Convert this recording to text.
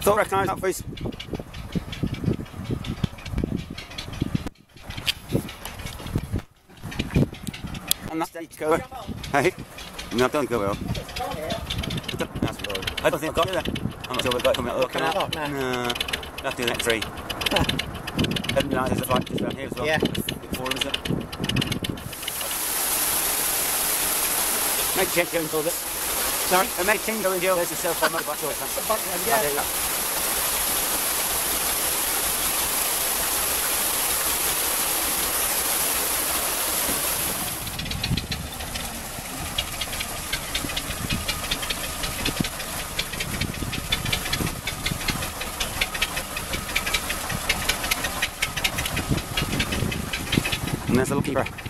Thought recognise that voice. On that stage go. Hey? No, don't go well. I don't think I've got it then. I'm not sure we've got it coming out. Coming out, no. No. We'll have to do the next 3. Edmund United, there's a fight just around here as well. Yeah. Big 4, isn't it? Make change going for a bit. Sorry? Make change going deal. There's a cell phone back to it. Yeah. And there's a little keeper.